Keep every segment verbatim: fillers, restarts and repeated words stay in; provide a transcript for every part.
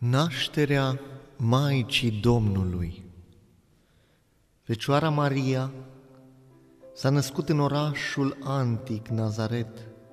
Nașterea Maicii Domnului. Fecioara Maria s-a născut în orașul antic Nazaret,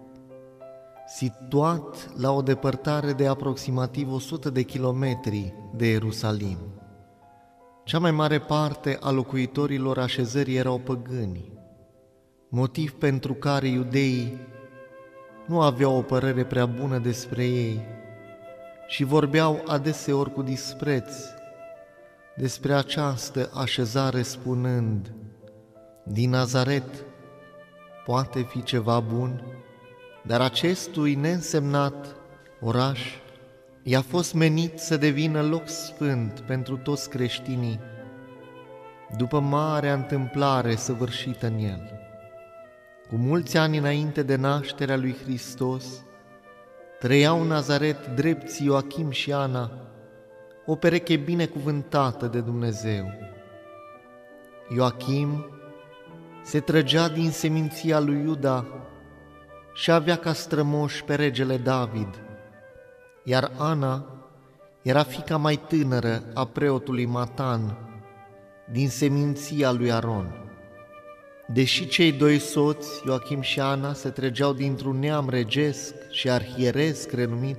situat la o depărtare de aproximativ o sută de kilometri de Ierusalim. Cea mai mare parte a locuitorilor așezării erau păgâni, motiv pentru care iudeii nu aveau o părere prea bună despre ei și vorbeau adeseori cu dispreț despre această așezare, spunând: din Nazaret poate fi ceva bun? Dar acestui neînsemnat oraș i-a fost menit să devină loc sfânt pentru toți creștinii, după marea întâmplare săvârșită în el. Cu mulți ani înainte de nașterea lui Hristos, trăiau în Nazaret drepții Ioachim și Ana, o pereche binecuvântată de Dumnezeu. Ioachim se trăgea din seminția lui Iuda și avea ca strămoș pe regele David, iar Ana era fiica mai tânără a preotului Matan, din seminția lui Aron. Deși cei doi soți, Ioachim și Ana, se trăgeau dintr-un neam regesc și arhieresc renumit,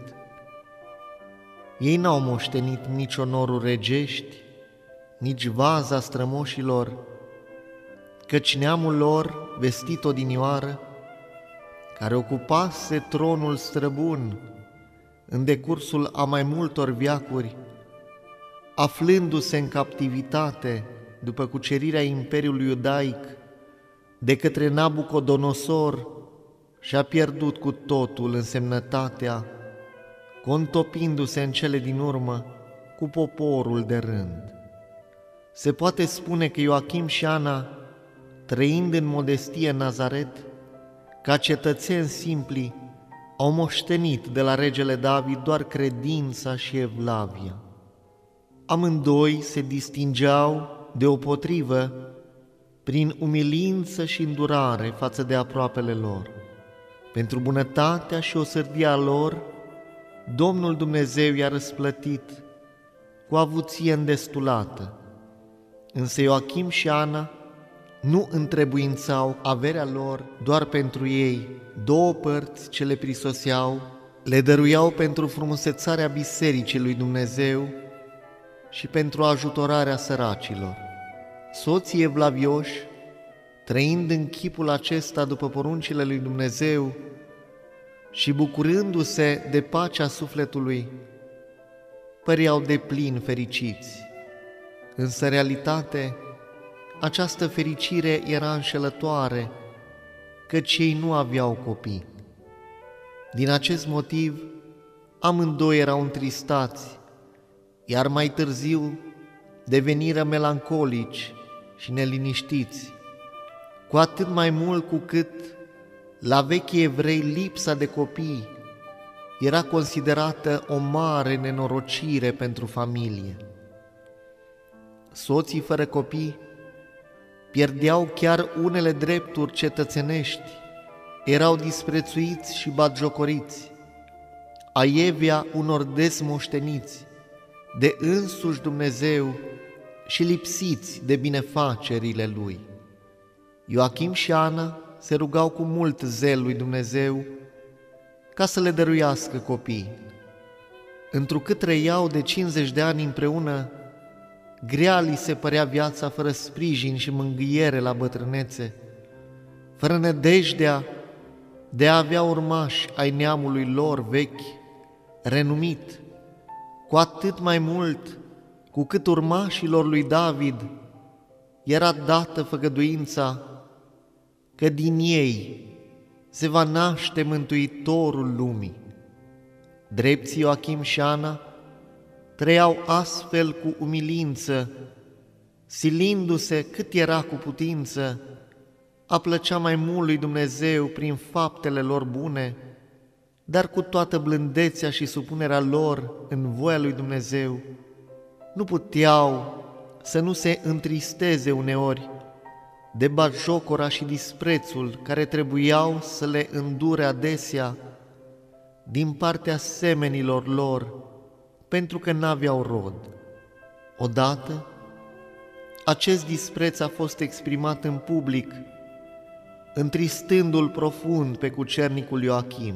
ei n-au moștenit nici onoruri regești, nici vaza strămoșilor, căci neamul lor, vestit odinioară, care ocupase tronul străbun în decursul a mai multor veacuri, aflându-se în captivitate după cucerirea Imperiului Iudaic de către Nabucodonosor, și-a pierdut cu totul însemnătatea, contopindu-se în cele din urmă cu poporul de rând. Se poate spune că Ioachim și Ana, trăind în modestie în Nazaret, ca cetățeni simpli, au moștenit de la regele David doar credința și evlavia. Amândoi se distingeau deopotrivă prin umilință și îndurare față de aproapele lor. Pentru bunătatea și osândia lor, Domnul Dumnezeu i-a răsplătit cu avuție îndestulată. Însă Ioachim și Ana nu întrebuințau averea lor doar pentru ei, două părți ce le prisoseau, le dăruiau pentru frumusețarea bisericii lui Dumnezeu și pentru ajutorarea săracilor. Soții evlavioși, trăind în chipul acesta după poruncile lui Dumnezeu și bucurându-se de pacea sufletului, păreau deplin fericiți. Însă, în realitate, această fericire era înșelătoare, căci ei nu aveau copii. Din acest motiv, amândoi erau întristați, iar mai târziu deveniră melancolici și neliniștiți, cu atât mai mult cu cât la vechii evrei lipsa de copii era considerată o mare nenorocire pentru familie. Soții fără copii pierdeau chiar unele drepturi cetățenești, erau disprețuiți și batjocoriți, aievea unor desmoșteniți de însuși Dumnezeu și lipsiți de binefacerile Lui. Ioachim și Ana se rugau cu mult zel lui Dumnezeu ca să le dăruiască copii. Întrucât trăiau de cincizeci de ani împreună, grea li se părea viața fără sprijin și mângâiere la bătrânețe, fără nădejdea de a avea urmași ai neamului lor vechi, renumit, cu atât mai mult cu cât urmașilor lui David era dată făgăduința că din ei se va naște Mântuitorul lumii. Drepții Ioachim și Ana trăiau astfel cu umilință, silindu-se cât era cu putință a plăcea mai mult lui Dumnezeu prin faptele lor bune, dar cu toată blândețea și supunerea lor în voia lui Dumnezeu, nu puteau să nu se întristeze uneori de batjocora și disprețul care trebuiau să le îndure adesea din partea semenilor lor pentru că n-aveau rod. Odată, acest dispreț a fost exprimat în public, întristându-l profund pe cucernicul Ioachim.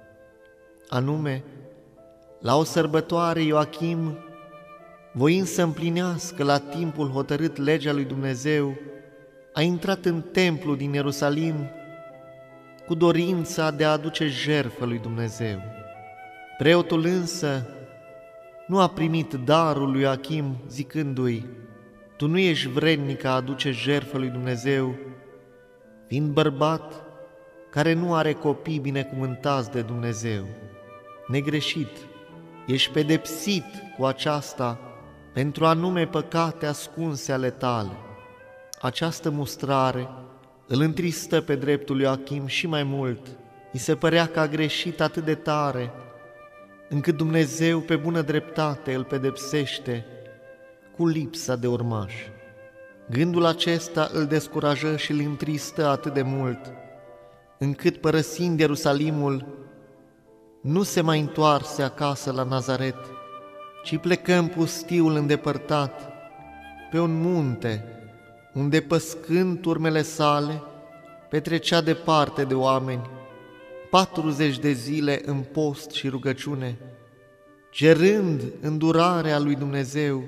Anume, la o sărbătoare Ioachim, voind să împlinească la timpul hotărât legea lui Dumnezeu, a intrat în templu din Ierusalim cu dorința de a aduce jertfă lui Dumnezeu. Preotul însă nu a primit darul lui Ioachim, zicându-i: tu nu ești vrednic a aduce jertfă lui Dumnezeu, fiind bărbat care nu are copii binecuvântați de Dumnezeu. Negreșit, ești pedepsit cu aceasta pentru anume păcate ascunse ale tale. Această mustrare îl întristă pe dreptul lui Ioachim și mai mult. I se părea că a greșit atât de tare, încât Dumnezeu pe bună dreptate îl pedepsește cu lipsa de urmași. Gândul acesta îl descurajă și îl întristă atât de mult, încât părăsind Ierusalimul, nu se mai întoarse acasă la Nazaret, ci plecă în pustiul îndepărtat, pe un munte, unde, păscând turmele sale, petrecea departe de oameni, patruzeci de zile în post și rugăciune, cerând îndurarea lui Dumnezeu,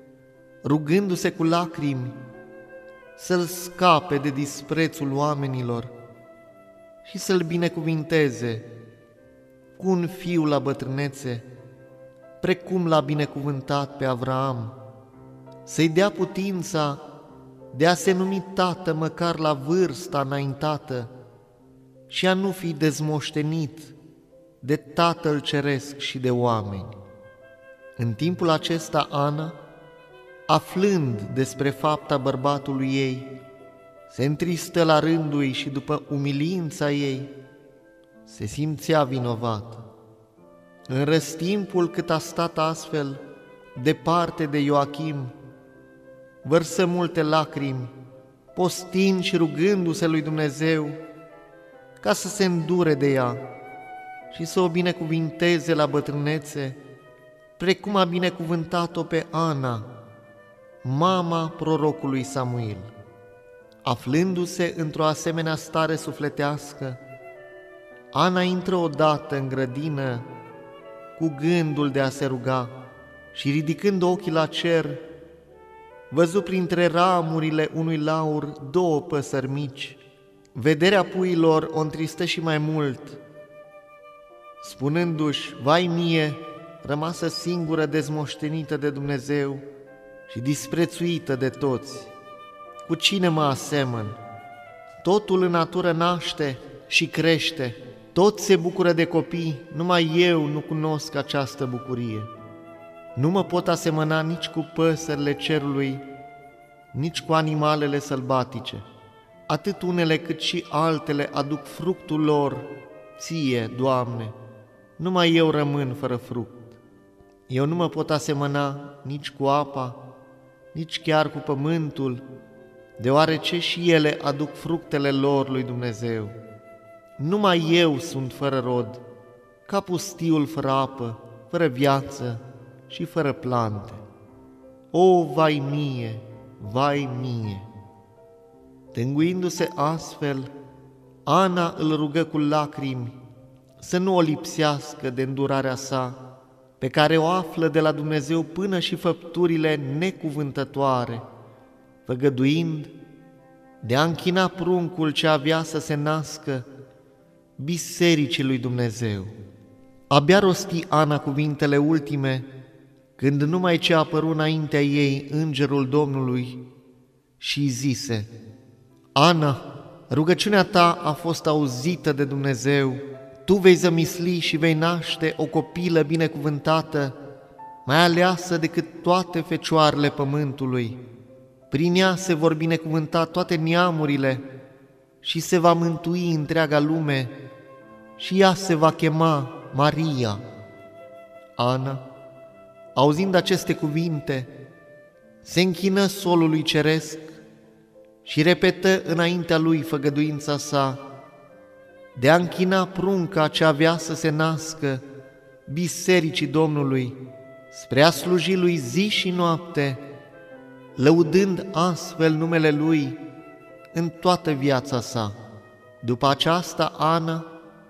rugându-se cu lacrimi să-l scape de disprețul oamenilor și să-l binecuvinteze cu un fiu la bătrânețe, precum l-a binecuvântat pe Avraam, să-i dea putința de a se numi tată măcar la vârsta înaintată și a nu fi dezmoștenit de Tatăl Ceresc și de oameni. În timpul acesta Ana, aflând despre fapta bărbatului ei, se întristă la rândul ei și după umilința ei se simțea vinovată. În răstimpul cât a stat astfel departe de Ioachim, vărsă multe lacrimi, postind și rugându-se lui Dumnezeu ca să se îndure de ea și să o binecuvinteze la bătrânețe, precum a binecuvântat-o pe Ana, mama prorocului Samuel. Aflându-se într-o asemenea stare sufletească, Ana intră odată în grădină cu gândul de a se ruga și, ridicând ochii la cer, văzu printre ramurile unui laur două păsări mici. Vederea puilor o întristă și mai mult, spunându-și: vai mie, rămasă singură, dezmoștenită de Dumnezeu și disprețuită de toți. Cu cine mă asemăn? Totul în natură naște și crește, toți se bucură de copii, numai eu nu cunosc această bucurie. Nu mă pot asemăna nici cu păsările cerului, nici cu animalele sălbatice. Atât unele cât și altele aduc fructul lor ție, Doamne, numai eu rămân fără fruct. Eu nu mă pot asemăna nici cu apa, nici chiar cu pământul, deoarece și ele aduc fructele lor lui Dumnezeu. Numai eu sunt fără rod, ca pustiul fără apă, fără viață și fără plante. O, vai mie, vai mie! Tânguindu-se astfel, Ana îl rugă cu lacrimi să nu o lipsească de îndurarea sa, pe care o află de la Dumnezeu până și făpturile necuvântătoare, făgăduind de a închina pruncul ce avea să se nască bisericii lui Dumnezeu. Abia rosti Ana cuvintele ultime, când numai ce a apărut înaintea ei îngerul Domnului și îi zise: Ana, rugăciunea ta a fost auzită de Dumnezeu, tu vei zămisli și vei naște o copilă binecuvântată, mai aleasă decât toate fecioarele pământului. Prin ea se vor binecuvânta toate neamurile și se va mântui întreaga lume și ea se va chema Maria. Ana, auzind aceste cuvinte, se închină solului ceresc și repetă înaintea lui făgăduința sa de a închina prunca ce avea să se nască bisericii Domnului spre a sluji lui zi și noapte, lăudând astfel numele Lui în toată viața sa. După aceasta, Ana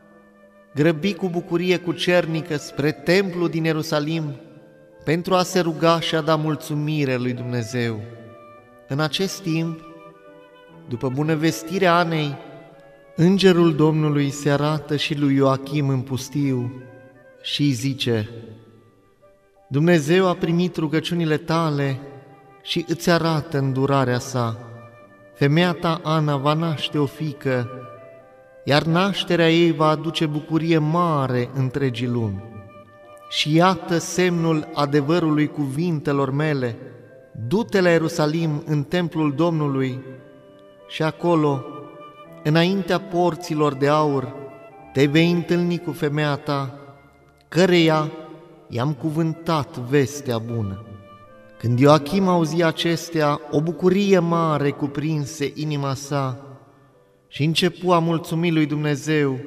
grăbi cu bucurie cucernică spre templul din Ierusalim pentru a se ruga și a da mulțumire lui Dumnezeu. În acest timp, după bunăvestirea Anei, îngerul Domnului se arată și lui Ioachim în pustiu și îi zice: Dumnezeu a primit rugăciunile tale și îți arată îndurarea sa. Femeia ta, Ana, va naște o fiică, iar nașterea ei va aduce bucurie mare întregii lumi. Și iată semnul adevărului cuvintelor mele: du-te la Ierusalim, în templul Domnului, și acolo, înaintea porților de aur, te vei întâlni cu femeia ta, căreia i-am cuvântat vestea bună. Când Ioachim auzi acestea, o bucurie mare cuprinse inima sa și începu a mulțumi lui Dumnezeu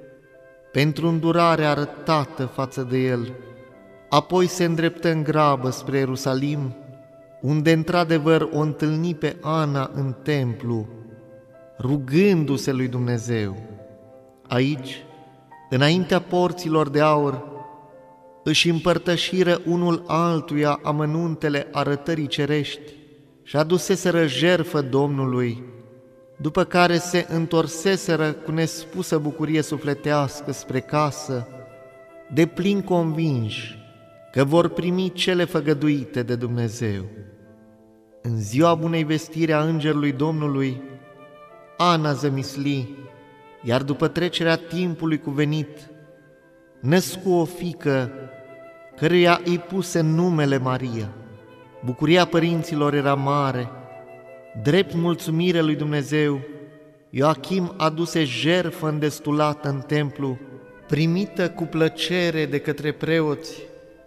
pentru îndurarea arătată față de el. Apoi se îndreptă în grabă spre Ierusalim, unde într-adevăr o întâlni pe Ana în templu, rugându-se lui Dumnezeu. Aici, înaintea porților de aur, își împărtășiră unul altuia amănuntele arătării cerești și aduseseră jertfă Domnului, după care se întorseseră cu nespusă bucurie sufletească spre casă, deplin convinși că vor primi cele făgăduite de Dumnezeu. În ziua bunei vestiri a îngerului Domnului, Ana zămisli, iar după trecerea timpului cuvenit, născu o fiică, căreia îi puse numele Maria. Bucuria părinților era mare. Drept mulțumire lui Dumnezeu, Ioachim aduse jertfă îndestulată în templu, primită cu plăcere de către preoți,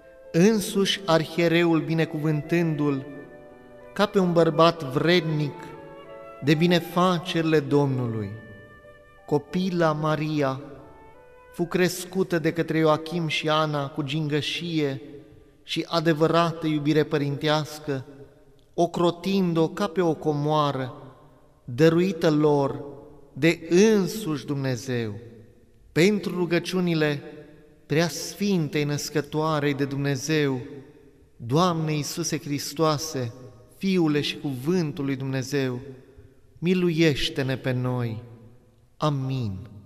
însuși arhiereul binecuvântându-l ca pe un bărbat vrednic de binefacerile Domnului. Copila Maria fu crescută de către Ioachim și Ana cu gingășie și adevărată iubire părintească, ocrotind-o ca pe o comoară, dăruită lor de însuși Dumnezeu. Pentru rugăciunile Preasfintei Născătoarei de Dumnezeu, Doamne Iisuse Hristoase, Fiule și Cuvântul lui Dumnezeu, miluiește-ne pe noi. Amin.